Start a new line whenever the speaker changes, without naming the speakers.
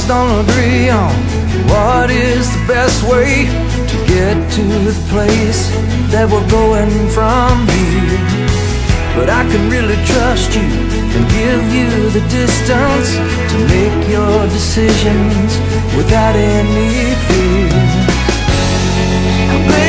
don't agree on what is the best way to get to the place that we're going from here. But I can really trust you and give you the distance to make your decisions without any fear.